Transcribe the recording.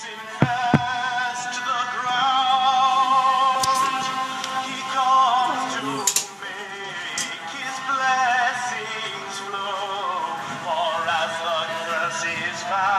fast to the ground. He comes to make his blessings flow. For as the curse is found.